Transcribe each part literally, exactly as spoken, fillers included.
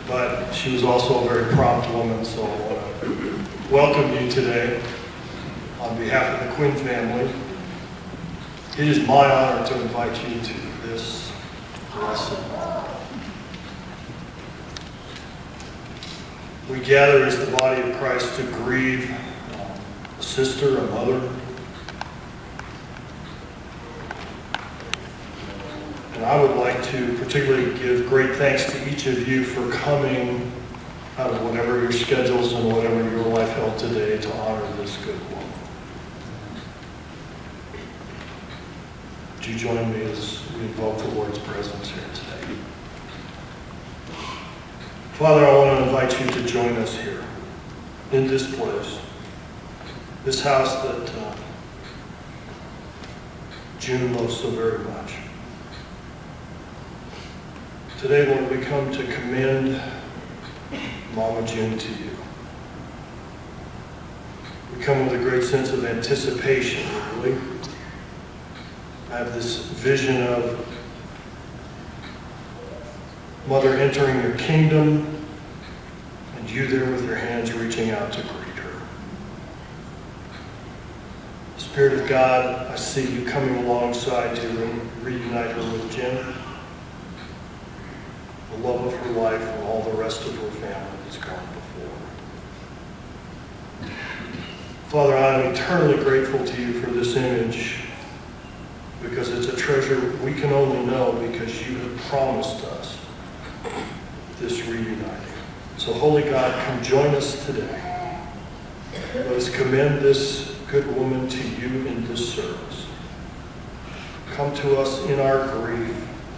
but she was also a very prompt woman, so I want to welcome you today on behalf of the Quinn family. It is my honor to invite you to this lesson. We gather as the body of Christ to grieve a sister, a mother. And I would like to particularly give great thanks to each of you for coming out of whatever your schedules and whatever your life held today to honor this good woman. Would you join me as we invoke the Lord's presence here today? Father, I want to invite you to join us here in this place, this house that uh, June loves so very much. Today, Lord, we come to commend Mama June to you. We come with a great sense of anticipation, really. I have this vision of Mother entering your kingdom and you there with your hands reaching out to greet her. Spirit of God, I see you coming alongside to reunite her with Jim. The love of her life and all the rest of her family that's gone before. Father, I am eternally grateful to you for this image because it's a treasure we can only know because you have promised us this reuniting. So, Holy God, come join us today. Let us commend this good woman to you in this service. Come to us in our grief.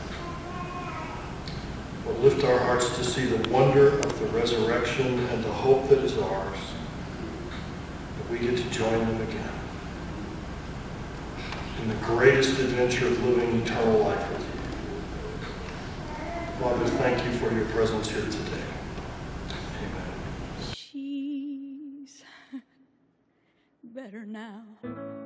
Lift our hearts to see the wonder of the resurrection and the hope that is ours, that we get to join them again in the greatest adventure of living eternal life with you. Father, thank you for your presence here today. Amen. She's better now.